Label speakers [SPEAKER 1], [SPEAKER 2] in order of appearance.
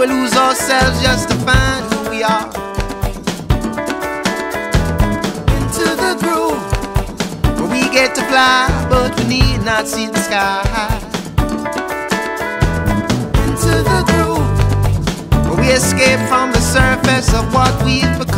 [SPEAKER 1] lose ourselves just to find who we are. Into the groove, where we get to fly, but we need not see the sky. Into the groove, where we escape from the surface of what we've become.